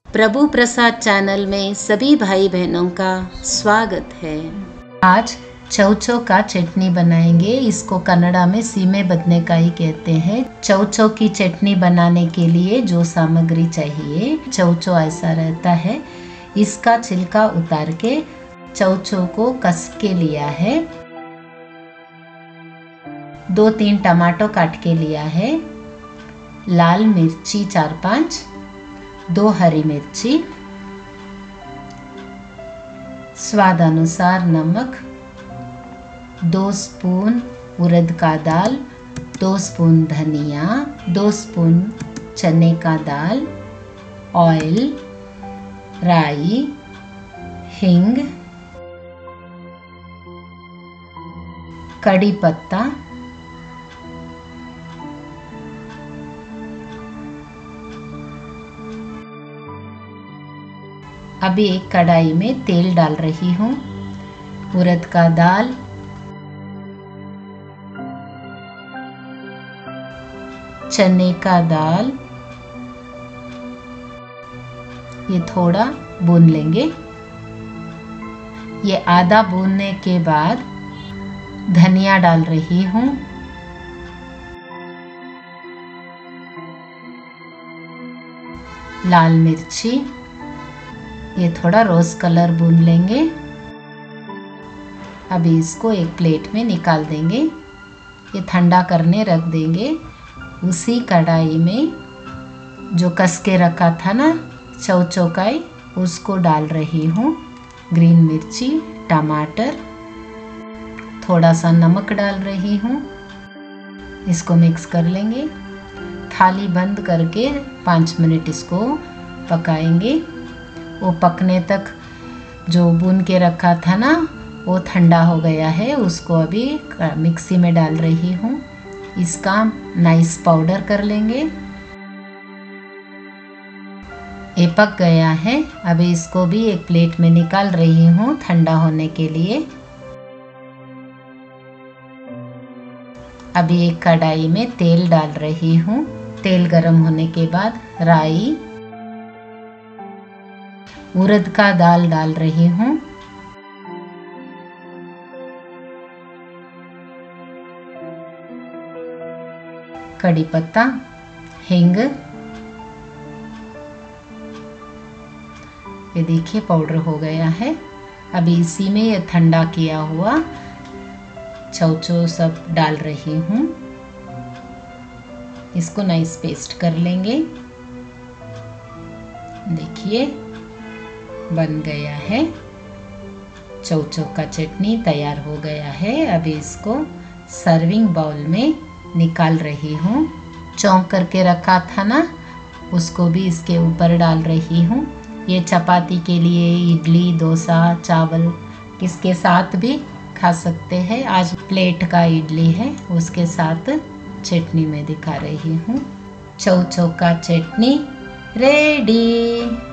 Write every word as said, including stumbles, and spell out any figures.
प्रभु प्रसाद channel में सभी भाई बहनों का स्वागत है। आज चौचौ का चटनी बनाएंगे। इसको कन्नड़ा में सीमे बदनेकाई कहते हैं। चौचौ की चटनी बनाने के लिए जो सामग्री चाहिए, चौचौ ऐसा रहता है। इसका छिलका उतार के चौचौ को कस के लिया है। दो तीन टमाटो काट के लिया है। लाल मिर्ची चार पांच, दो हरी मिर्ची, स्वाद अनुसार नमक, दो स्पून उड़द का दाल, दो स्पून धनिया, दो स्पून चने का दाल, ऑयल, राई, हिंग, कड़ी पत्ता, अभी एक कढ़ाई में तेल डाल रही हूँ। उड़द का दाल, चने का दाल, ये थोड़ा भून लेंगे। ये आधा भूनने के बाद धनिया डाल रही हूँ। लाल मिर्ची, ये थोड़ा रोज कलर भून लेंगे। अभी इसको एक प्लेट में निकाल देंगे। ये ठंडा करने रख देंगे। उसी कढ़ाई में जो कस के रखा था ना चौचौकाई, उसको डाल रही हूँ। ग्रीन मिर्ची, टमाटर, थोड़ा सा नमक डाल रही हूँ। इसको मिक्स कर लेंगे। थाली बंद करके पाँच मिनट इसको पकाएंगे। वो पकने तक जो भून के रखा था ना, वो ठंडा हो गया है। उसको अभी मिक्सी में डाल रही हूँ। इसका नाइस पाउडर कर लेंगे। ये पक गया है। अभी इसको भी एक प्लेट में निकाल रही हूँ ठंडा होने के लिए। अभी एक कढ़ाई में तेल डाल रही हूँ। तेल गरम होने के बाद राई, उड़द का दाल डाल रही हूँ। कड़ी पत्ता, हिंग, ये देखिए पाउडर हो गया है। अभी इसी में ये ठंडा किया हुआ चौचौ सब डाल रही हूँ। इसको नाइस पेस्ट कर लेंगे। देखिए बन गया है। चौचौ का चटनी तैयार हो गया है। अभी इसको सर्विंग बाउल में निकाल रही हूँ। चौंक करके रखा था ना, उसको भी इसके ऊपर डाल रही हूँ। ये चपाती के लिए, इडली, डोसा, चावल इसके साथ भी खा सकते हैं। आज प्लेट का इडली है, उसके साथ चटनी में दिखा रही हूँ। चौचौ का चटनी रेडी।